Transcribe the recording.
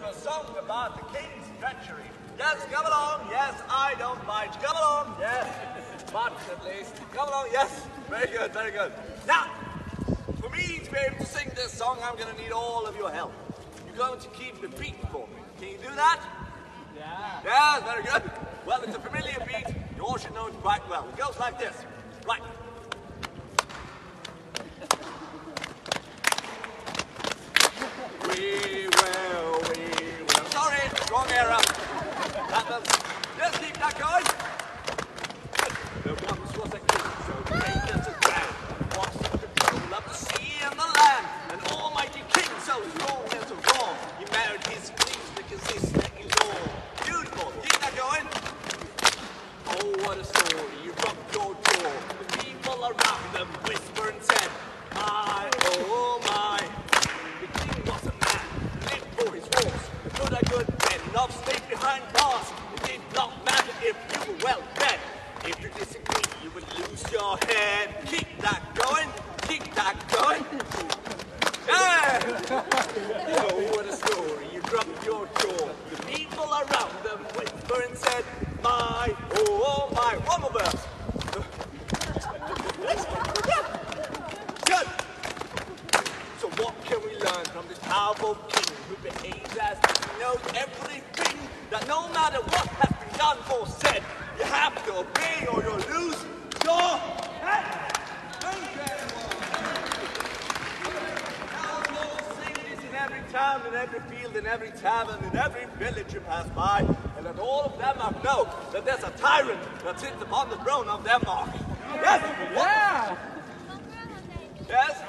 a song about the king's treachery. Yes, come along. Yes, I don't mind. Come along. Yes, but at least. Come along. Yes, very good, very good. Now, for me to be able to sing this song, I'm going to need all of your help. You're going to keep the beat for me. Can you do that? Yeah. Yes, very good. Well, it's a familiar beat. You all should know it quite well. It goes like this. Right. We will. Sorry, wrong era. Just keep that going. There once was a king so great as a grand, was in control of the sea and the land, an almighty king so strong as a wall. He married his queens because his in law. Beautiful. Keep that going. Oh, what a story. You rocked your jaw. The people around them whispered and said, my, oh my. The king was a man who lived for his wars. Could a good men of stayed behind bars. It did not matter if you were well fed. If you disagree, you would lose your head. Keep that going. Keep that going. Yeah! Oh, what a story. You dropped your jaw. The people around them whispered and said, my, oh my. One more verse. Good. So what can we learn from this powerful king who behaves as if he knows everything? That no matter what has been done or said, you have to obey or you'll lose your head. Thank you, everyone. Now we'll sing this in every town, in every field, in every tavern, in every village you pass by, and let all of Denmark know that there's a tyrant that sits upon the throne of Denmark. Yes? Yeah! Yes?